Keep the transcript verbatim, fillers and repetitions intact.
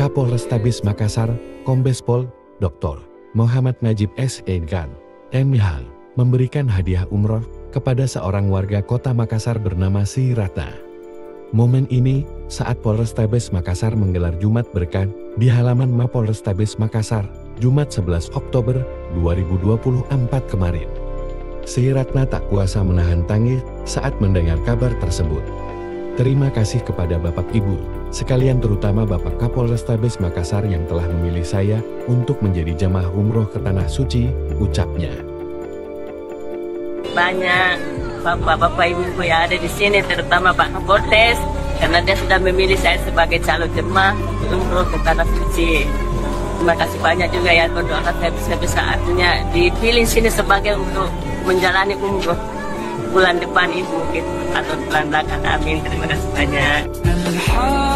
Kapolrestabes Makassar, Kombes Pol Doktor Muhammad Najib S. Edgan, M H, memberikan hadiah umroh kepada seorang warga kota Makassar bernama Si Ratna. Momen ini saat Polrestabes Makassar menggelar Jumat Berkah di halaman Mapolrestabes Makassar, Jumat sebelas Oktober dua ribu dua puluh empat kemarin. Si Ratna tak kuasa menahan tangis saat mendengar kabar tersebut. Terima kasih kepada Bapak Ibu, sekalian terutama Bapak Kapolrestabes Makassar yang telah memilih saya untuk menjadi jamaah umroh ke Tanah Suci, ucapnya. Banyak Bapak-Bapak Ibu yang ada di sini, terutama Pak Kapolres, karena dia sudah memilih saya sebagai calon jemaah umroh ke Tanah Suci. Terima kasih banyak juga ya, berdoa saya bisa-bisa artinya dipilih sini sebagai untuk menjalani umroh bulan depan itu gitu, atau bulan belakang. Amin. Terima kasih banyak.